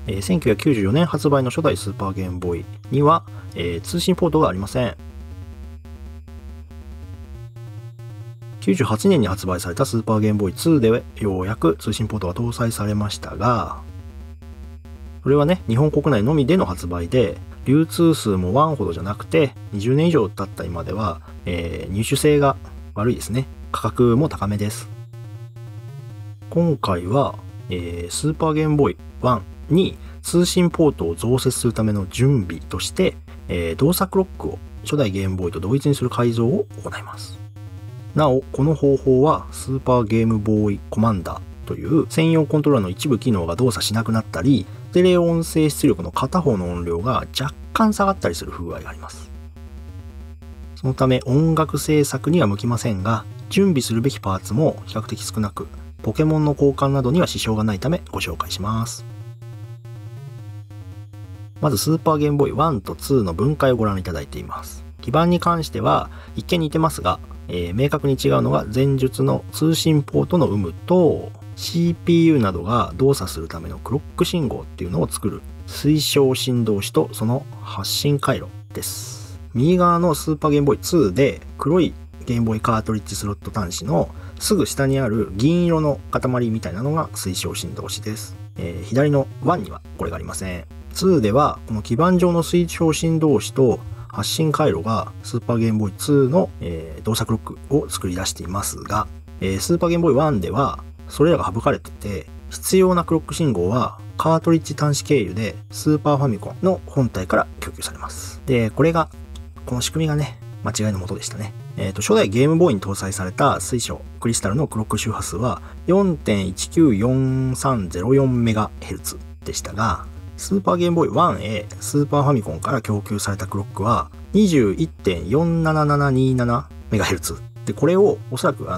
1994年発売の初代スーパーゲームボーイには、通信ポートがありません。98年に発売されたスーパーゲームボーイ2でようやく通信ポートが搭載されましたが、これはね、日本国内のみでの発売で、流通数も1ほどじゃなくて、20年以上経った今では、入手性が悪いですね。価格も高めです。今回は、スーパーゲームボーイ1に通信ポートを増設するための準備として、動作クロックを初代ゲームボーイと同一にする改造を行います。なお、この方法はスーパーゲームボーイコマンダーという専用コントローラーの一部機能が動作しなくなったり、ステレオ音声出力の片方の音量が若干下がったりする不具合があります。そのため音楽制作には向きませんが、準備するべきパーツも比較的少なく、ポケモンの交換などには支障がないためご紹介します。まずスーパーゲームボーイ1と2の分解をご覧いただいています。基板に関しては一見似てますが、明確に違うのが前述の通信ポートの有無と CPU などが動作するためのクロック信号っていうのを作る推奨振動子とその発信回路です。右側のスーパーゲームボーイ2で黒いゲームボーイカートリッジスロット端子のすぐ下にある銀色の塊みたいなのが推奨振動子です。左の1にはこれがありません。2ではこの基板上の推奨振動子と発信回路がスーパーゲームボーイ2の、動作クロックを作り出していますが、スーパーゲームボーイ1ではそれらが省かれてて、必要なクロック信号はカートリッジ端子経由でスーパーファミコンの本体から供給されます。で、この仕組みがね、間違いのもとでしたね。初代ゲームボーイに搭載された水晶クリスタルのクロック周波数は 4.194304MHz でしたが、スーパーゲームボーイ 1A スーパーファミコンから供給されたクロックは 21.47727MHz で、これをおそらく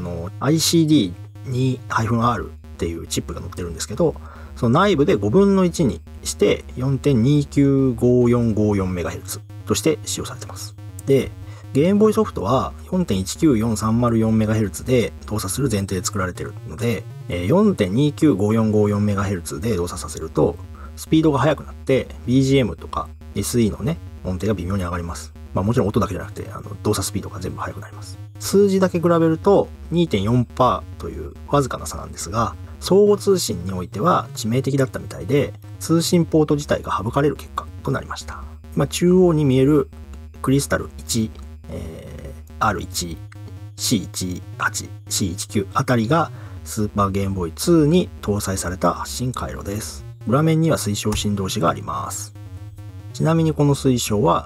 ICD2-R っていうチップが載ってるんですけど、その内部で5分の1にして 4.295454MHz として使用されてます。で、ゲームボーイソフトは 4.194304MHz で動作する前提で作られているので、4.295454MHz で動作させるとスピードが速くなって BGM とか SE のね、音程が微妙に上がります。もちろん音だけじゃなくて動作スピードが全部速くなります。数字だけ比べると 2.4% というわずかな差なんですが、相互通信においては致命的だったみたいで、通信ポート自体が省かれる結果となりました。中央に見えるクリスタル1、R1、C18、C19 あたりがスーパーゲームボーイ2に搭載された発信回路です。裏面には推奨振動子があります。ちなみにこの推奨は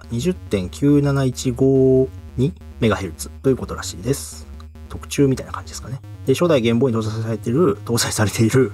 20.97152MHz ということらしいです。特注みたいな感じですかね。で、初代ゲームボーイに搭載されている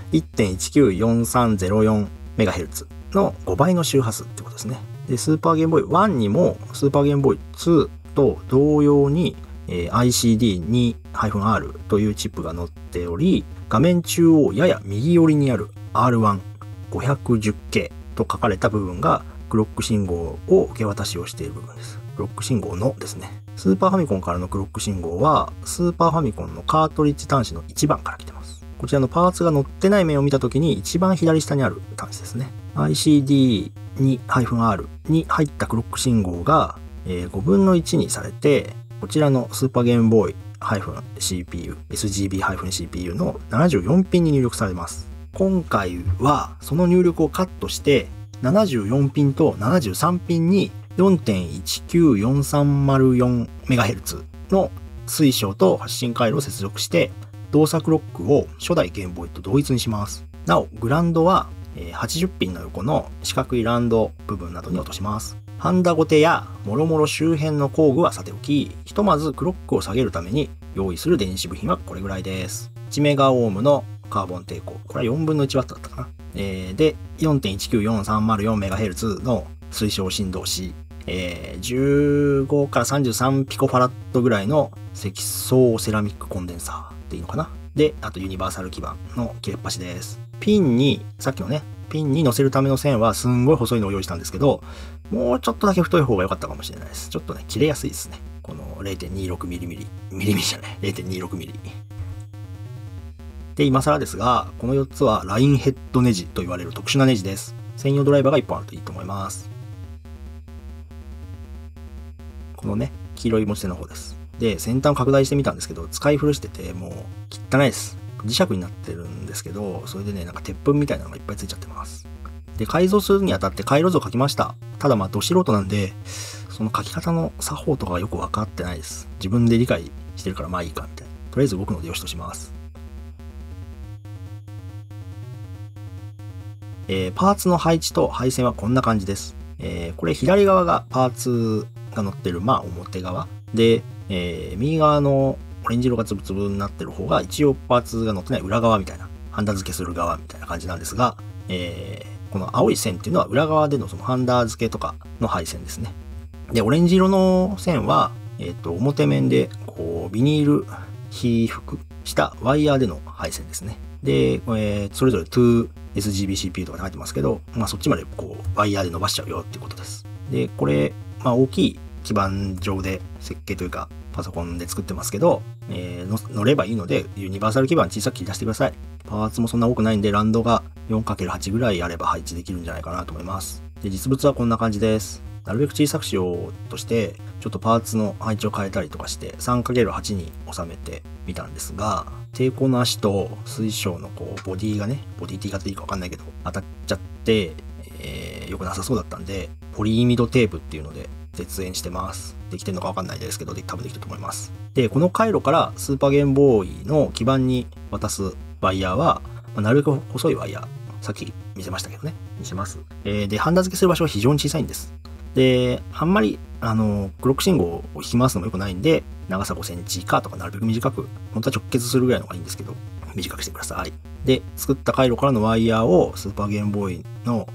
1.194304MHz の5倍の周波数ってことですね。で、スーパーゲームボーイ1にもスーパーゲームボーイ2と同様に、ICD2-R というチップが載っており、画面中央やや右寄りにある R1510K と書かれた部分がクロック信号を受け渡しをしている部分です。クロック信号のですね。スーパーファミコンからのクロック信号はスーパーファミコンのカートリッジ端子の1番から来てます。こちらのパーツが載ってない面を見たときに一番左下にある端子ですね。ICD2-R に入ったクロック信号が5分の1にされて、こちらのスーパーゲームボーイ -CPU、SGB-CPU の74ピンに入力されます。今回はその入力をカットして、74ピンと73ピンに 4.194304MHz の推奨と発信回路を接続して、動作クロックを初代ゲームボーイと同一にします。なお、グランドは80ピンの横の四角いランド部分などに落とします。ハンダゴテやもろもろ周辺の工具はさておき、ひとまずクロックを下げるために用意する電子部品はこれぐらいです。1メガオームのカーボン抵抗。これは4分の1ワットだったかな。で、4.19434MHz の推奨振動子。15から33ピコファラットぐらいの積層セラミックコンデンサーっていうのかな。で、あとユニバーサル基板の切れっ端です。ピンに乗せるための線はすんごい細いのを用意したんですけど、もうちょっとだけ太い方が良かったかもしれないです。ちょっとね、切れやすいですね。この 0.26mm じゃない、0.26mm。 で、今更ですが、この4つはラインヘッドネジと言われる特殊なネジです。専用ドライバーが1本あるといいと思います。このね、黄色い持ち手の方です。で、先端を拡大してみたんですけど、使い古してて、もう汚いです。磁石になってるんですけど、それでね、なんか鉄粉みたいなのがいっぱいついちゃってます。で、改造するにあたって回路図を書きました。ただど素人なんで、その書き方の作法とかがよく分かってないです。自分で理解してるからいいか、みたいな。とりあえず僕のでよしとします。パーツの配置と配線はこんな感じです。これ左側がパーツが載ってる、表側。で、右側のオレンジ色がつぶつぶになってる方が一応パーツが載ってない裏側みたいな、ハンダ付けする側みたいな感じなんですが、この青い線っていうのは裏側でのそのハンダ付けとかの配線ですね。で、オレンジ色の線は、表面でこうビニール被覆したワイヤーでの配線ですね。で、それぞれ 2SGBCP とか書いてますけど、そっちまでこうワイヤーで伸ばしちゃうよっていうことです。で、これ、大きい基板上で設計というかパソコンで作ってますけど、乗ればいいのでユニバーサル基板小さく切り出してください。パーツもそんな多くないんでランドが 4×8 ぐらいあれば配置できるんじゃないかなと思います。で、実物はこんな感じです。なるべく小さくしようとしてちょっとパーツの配置を変えたりとかして 3×8 に収めてみたんですが、抵抗の足と水晶のこうボディがね、ボディって言い方でいいかわかんないけど当たっちゃって、良くなさそうだったんでポリイミドテープっていうので絶縁してます。できてるのかわかんないですけど、多分できてると思います。で、この回路からスーパーゲームボーイの基板に渡すワイヤーは、なるべく細いワイヤー。さっき見せましたけどね。にします。で、ハンダ付けする場所は非常に小さいんです。で、あんまり、クロック信号を引き回すのも良くないんで、長さ5センチ以下とかなるべく短く、本当は直結するぐらいのがいいんですけど、短くしてください。で、作った回路からのワイヤーをスーパーゲームボーイの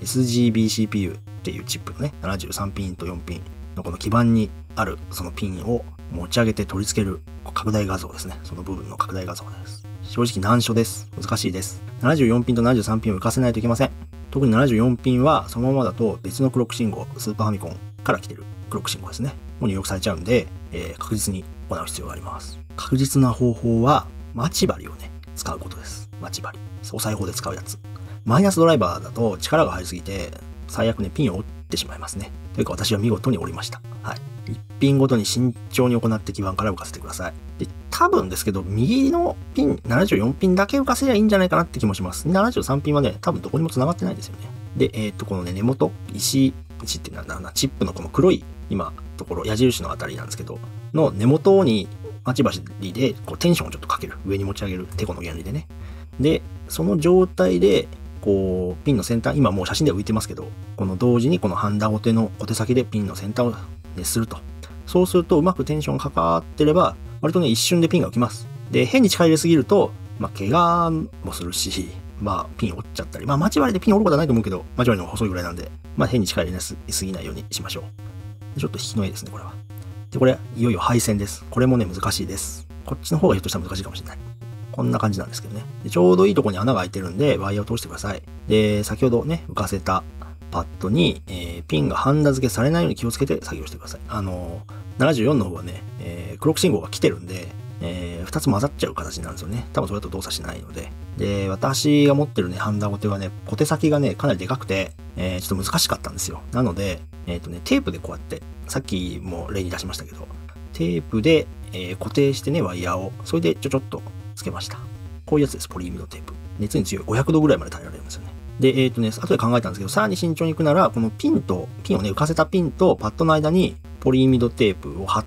SGBCPU っていうチップのね、73ピンと4ピンのこの基板にあるそのピンを持ち上げて取り付ける拡大画像ですね。その部分の拡大画像です。正直難所です。難しいです。74ピンと73ピンを浮かせないといけません。特に74ピンはそのままだと別のクロック信号、スーパーファミコンから来てるクロック信号ですね。もう入力されちゃうんで、確実に行う必要があります。確実な方法は待ち針をね、使うことです。待ち針。お裁縫で使うやつ。マイナスドライバーだと力が入りすぎて、最悪ね、ピンを折ってしまいますね。というか私は見事に折りました。はい。1ピンごとに慎重に行って基板から浮かせてください。で、多分ですけど、右のピン、74ピンだけ浮かせりゃいいんじゃないかなって気もします。73ピンはね、多分どこにも繋がってないですよね。で、このね、根元、石ってなんだろうな、チップのこの黒い、今、ところ、矢印のあたりなんですけど、の根元に待ち針で、こう、テンションをちょっとかける。上に持ち上げる。テコの原理でね。で、その状態で、こう、ピンの先端、今もう写真では浮いてますけど、この同時にこのハンダゴテの小手先でピンの先端を熱すると。そうするとうまくテンションがかかってれば、割とね、一瞬でピンが浮きます。で、変に力入れすぎると、怪我もするし、ピン折っちゃったり、待ち針でピン折ることはないと思うけど、待ち針の方が細いぐらいなんで、変に力入れすぎないようにしましょう。ちょっと引きの絵ですね、これは。で、これ、いよいよ配線です。これもね、難しいです。こっちの方がひょっとしたら難しいかもしれない。こんな感じなんですけどね。で、ちょうどいいところに穴が開いてるんで、ワイヤーを通してください。で、先ほどね、浮かせたパッドに、ピンがハンダ付けされないように気をつけて作業してください。74の方はね、クロック信号が来てるんで、2つ混ざっちゃう形になるんですよね。多分それだと動作しないので。で、私が持ってるね、ハンダゴテはね、小手先がね、かなりでかくて、ちょっと難しかったんですよ。なので、テープでこうやって、さっきも例に出しましたけど、テープで、固定してね、ワイヤーを、それでちょっとつけました。こういうやつです、ポリイミドテープ。熱に強い500度ぐらいまで耐えられるんですよね。で、後で考えたんですけど、さらに慎重に行くなら、このピンをね、浮かせたピンとパッドの間にポリイミドテープを貼って、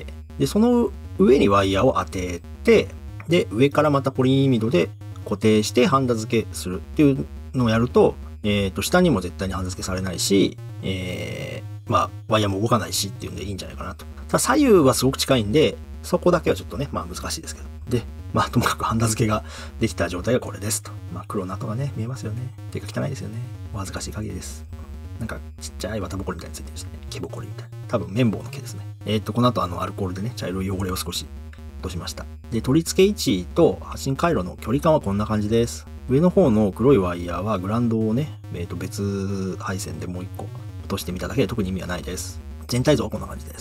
で、その上にワイヤーを当てて、で、上からまたポリイミドで固定してハンダ付けするっていうのをやると、下にも絶対にハンダ付けされないし、ワイヤーも動かないしっていうんでいいんじゃないかなと。ただ左右はすごく近いんで、そこだけはちょっとね、難しいですけど。で、ともかくハンダ付けができた状態がこれですと。黒の跡がね、見えますよね。手が汚いですよね。お恥ずかしい限りです。なんかちっちゃい綿ぼこりみたいについてるしね。毛ぼこりみたいな。多分綿棒の毛ですね。この後アルコールでね、茶色い汚れを少し落としました。で、取り付け位置と発信回路の距離感はこんな感じです。上の方の黒いワイヤーはグラウンドをね、別配線でもう一個落としてみただけで特に意味はないです。全体像はこんな感じです。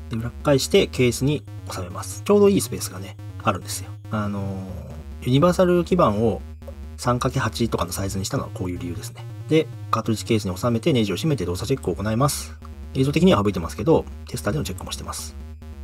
で、裏返してケースに収めます。ちょうどいいスペースがね、あるんですよ。ユニバーサル基板を 3×8 とかのサイズにしたのはこういう理由ですね。で、カートリッジケースに収めてネジを締めて動作チェックを行います。映像的には省いてますけど、テスターでのチェックもしてます。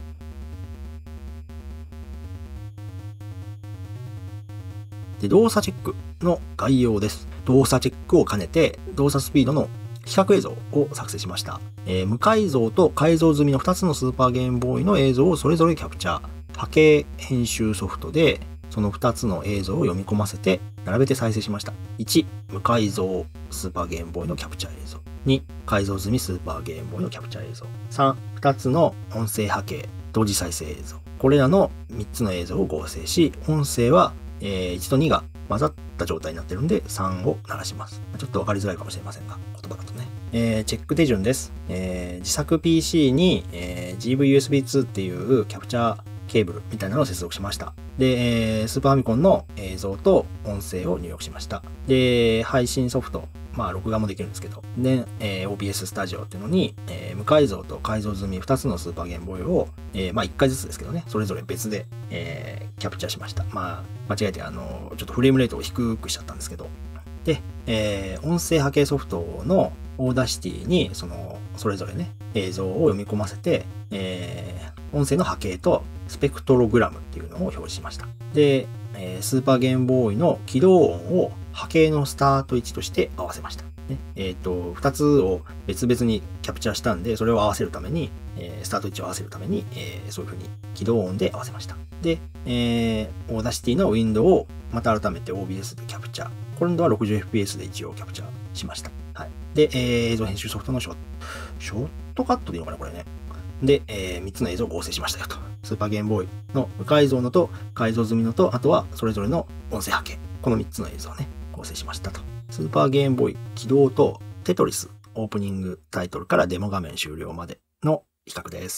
で、動作チェックの概要です。動作チェックを兼ねて、動作スピードの比較映像を作成しました。無改造と改造済みの2つのスーパーゲームボーイの映像をそれぞれキャプチャー。波形編集ソフトで、その2つの映像を読み込ませて、並べて再生しました。1、無改造スーパーゲームボーイのキャプチャー映像。2、改造済みスーパーゲームボーイのキャプチャー映像。3、2つの音声波形、同時再生映像。これらの3つの映像を合成し、音声は1と2が混ざった状態になってるんで3を鳴らします。ちょっとわかりづらいかもしれませんが、言葉だとね。チェック手順です。自作 PC に、GV-USB2 っていうキャプチャーケーブルみたいなのを接続しました。で、スーパーファミコンの映像と音声を入力しました。で、配信ソフト、録画もできるんですけど、で、OBS スタジオっていうのに、無改造と改造済み2つのスーパーゲームボーイを、1回ずつですけどね、それぞれ別で、キャプチャーしました。間違えて、ちょっとフレームレートを低くしちゃったんですけど。で、音声波形ソフトのオーダーシティに、それぞれね、映像を読み込ませて、音声の波形とスペクトログラムっていうのを表示しました。で、スーパーゲームボーイの起動音を波形のスタート位置として合わせました。2つを別々にキャプチャーしたんで、それを合わせるために、スタート位置を合わせるために、そういう風に起動音で合わせました。で、オーダーシティのウィンドウをまた改めて OBS でキャプチャー。今度は 60fps で一応キャプチャーしました。はい。で、映像編集ソフトのショートカットでいいのかなこれね。で、3つの映像を合成しましたよと。スーパーゲームボーイの無改造のと改造済みのと、あとはそれぞれの音声波形。この3つの映像をね、合成しましたと。スーパーゲームボーイ起動とテトリスオープニングタイトルからデモ画面終了までの比較です。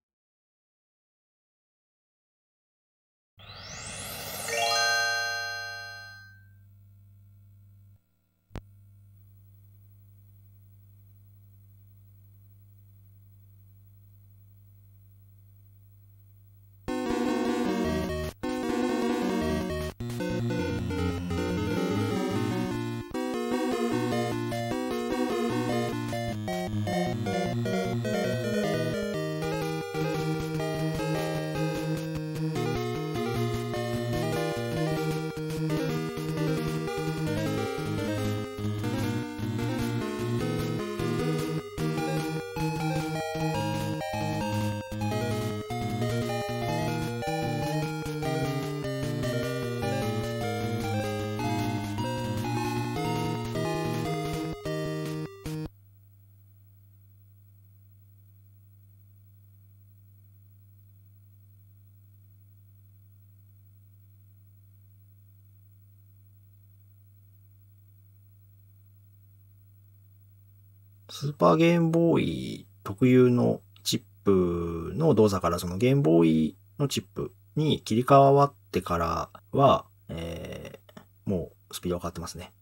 スーパーゲームボーイ特有のチップの動作からそのゲームボーイのチップに切り替わってからは、もうスピードが変わってますね。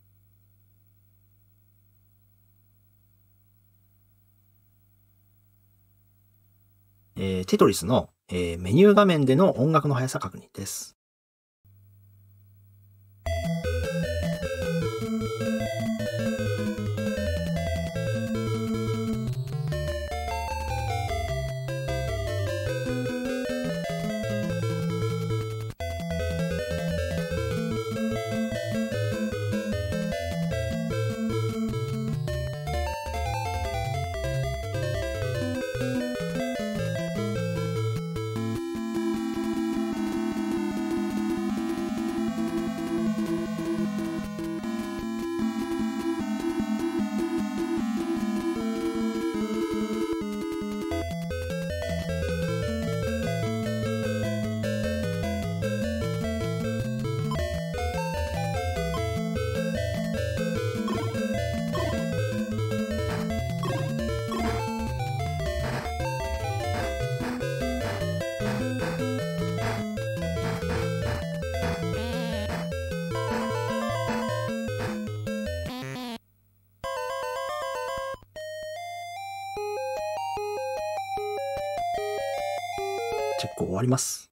テトリスの、メニュー画面での音楽の速さ確認です。 チェック終わります。